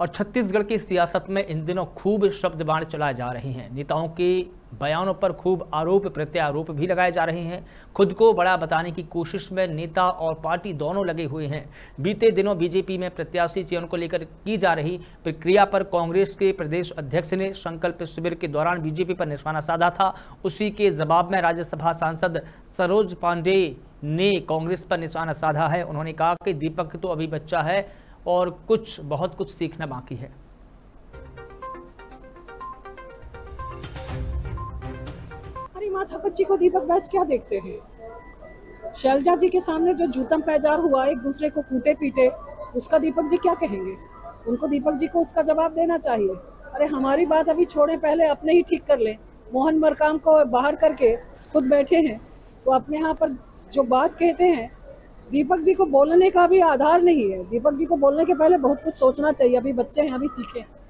और छत्तीसगढ़ की सियासत में इन दिनों खूब शब्द बाण चलाए जा रहे हैं। नेताओं के बयानों पर खूब आरोप प्रत्यारोप भी लगाए जा रहे हैं। खुद को बड़ा बताने की कोशिश में नेता और पार्टी दोनों लगे हुए हैं। बीते दिनों बीजेपी में प्रत्याशी चयन को लेकर की जा रही प्रक्रिया पर कांग्रेस के प्रदेश अध्यक्ष ने संकल्प शिविर के दौरान बीजेपी पर निशाना साधा था। उसी के जवाब में राज्यसभा सांसद सरोज पांडेय ने कांग्रेस पर निशाना साधा है। उन्होंने कहा कि दीपक तो अभी बच्चा है और बहुत कुछ सीखना बाकी है। हमारी माता बच्ची को दीपक बैस क्या देखते हैं? शैलजा जी के सामने जो जूतम पैजार हुआ, एक दूसरे को कूटे पीटे, उसका दीपक जी क्या कहेंगे? उनको दीपक जी को उसका जवाब देना चाहिए। अरे हमारी बात अभी छोड़े, पहले अपने ही ठीक कर लें। मोहन मरकाम को बाहर करके खुद बैठे हैं, वो अपने यहाँ पर जो बात कहते हैं, दीपक जी को बोलने का भी आधार नहीं है। दीपक जी को बोलने के पहले बहुत कुछ सोचना चाहिए। अभी बच्चे हैं, अभी सीखें।